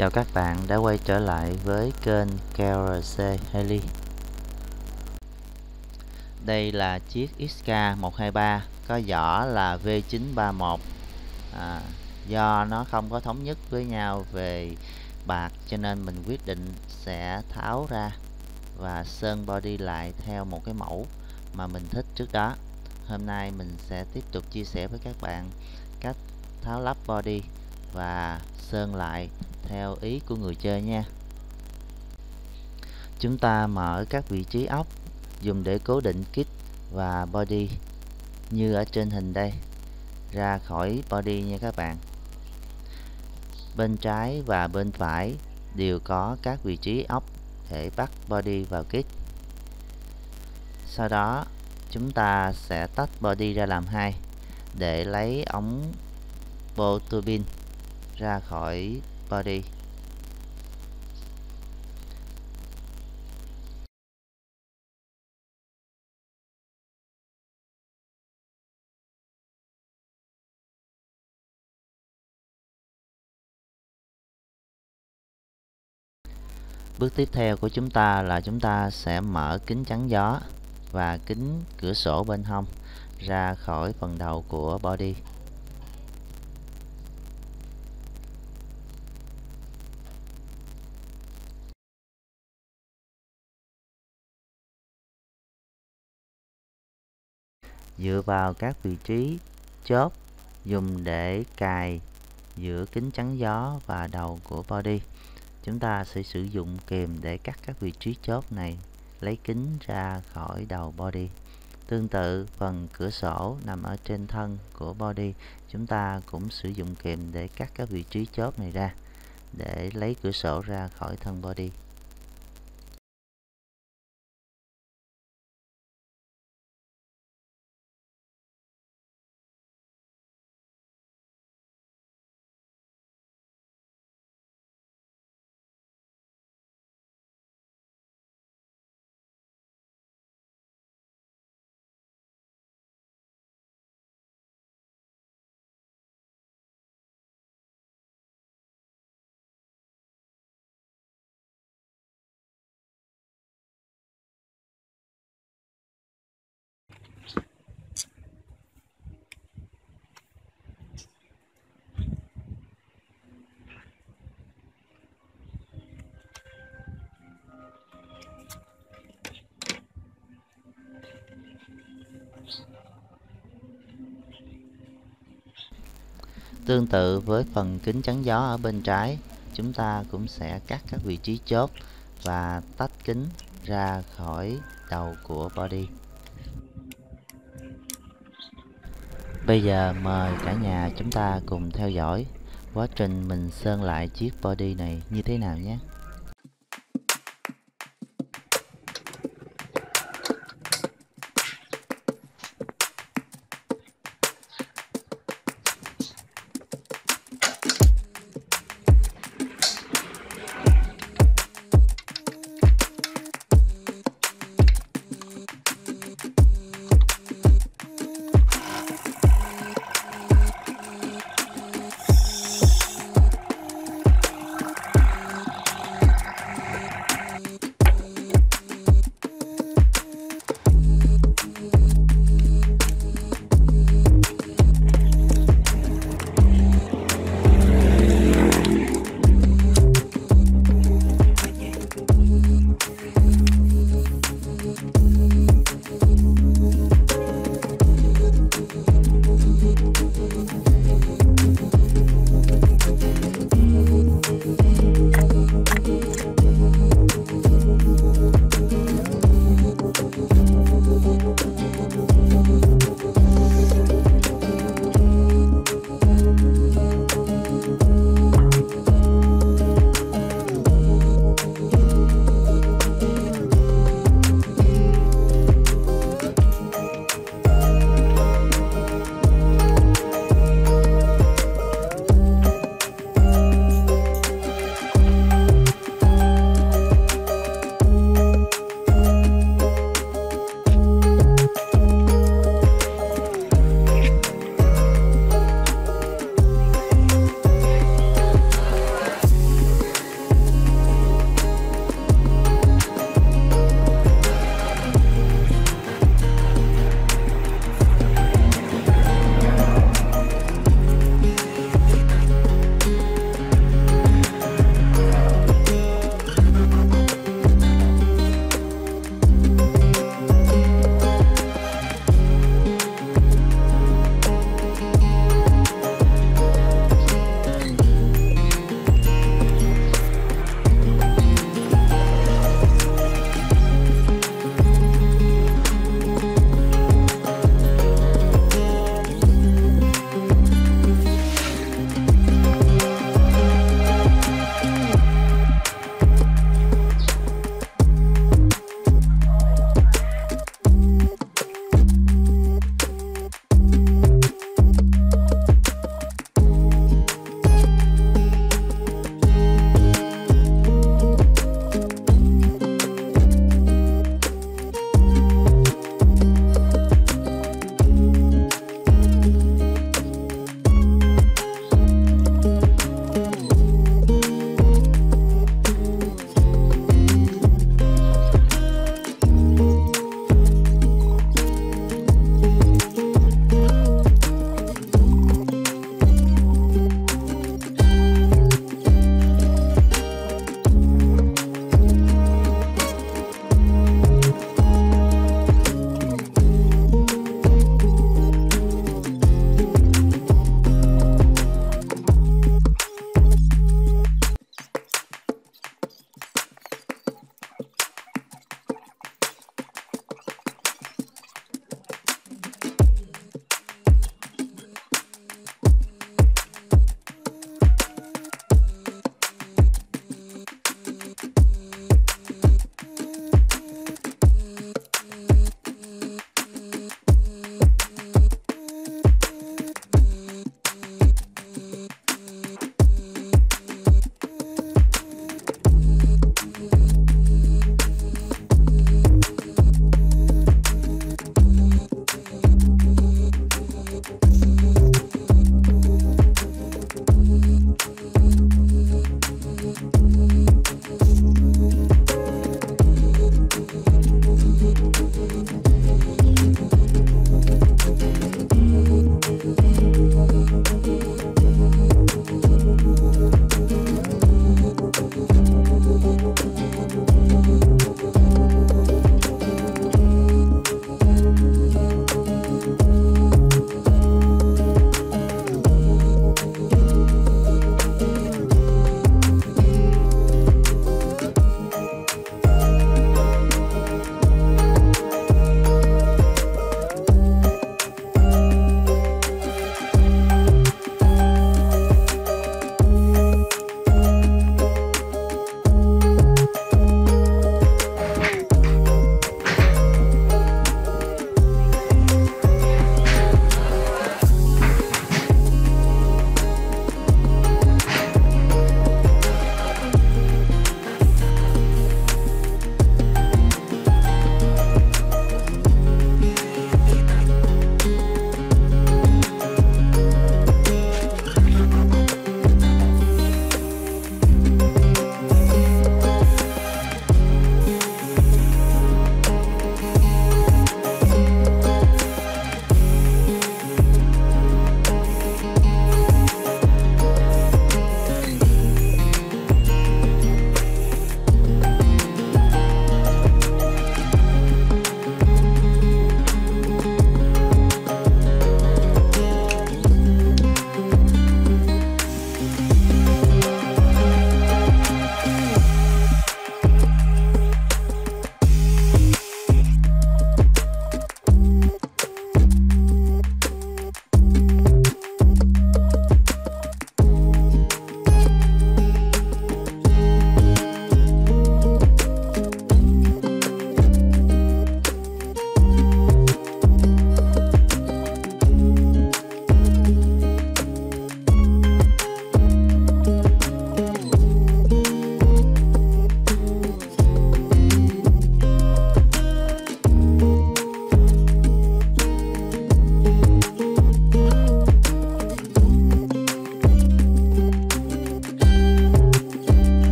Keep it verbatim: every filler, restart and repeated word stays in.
Chào các bạn đã quay trở lại với kênh ca rờ xê Heli. Đây là chiếc ích ca một hai ba có vỏ là V chín ba một. à, Do nó không có thống nhất với nhau về bạc cho nên mình quyết định sẽ tháo ra và sơn body lại theo một cái mẫu mà mình thích trước đó. Hôm nay mình sẽ tiếp tục chia sẻ với các bạn cách tháo lắp body và sơn lại theo ý của người chơi nha. Chúng ta mở các vị trí ốc dùng để cố định kit và body như ở trên hình đây ra khỏi body nha các bạn. Bên trái và bên phải đều có các vị trí ốc để bắt body vào kit. Sau đó chúng ta sẽ tách body ra làm hai để lấy ống bô tua bin ra khỏi body. Bước tiếp theo của chúng ta là chúng ta sẽ mở kính chắn gió và kính cửa sổ bên hông ra khỏi phần đầu của body. Dựa vào các vị trí chốt dùng để cài giữa kính chắn gió và đầu của body, chúng ta sẽ sử dụng kìm để cắt các vị trí chốt này, lấy kính ra khỏi đầu body. Tương tự, phần cửa sổ nằm ở trên thân của body, chúng ta cũng sử dụng kìm để cắt các vị trí chốt này ra, để lấy cửa sổ ra khỏi thân body. Tương tự với phần kính chắn gió ở bên trái, chúng ta cũng sẽ cắt các vị trí chốt và tách kính ra khỏi đầu của body. Bây giờ mời cả nhà chúng ta cùng theo dõi quá trình mình sơn lại chiếc body này như thế nào nhé.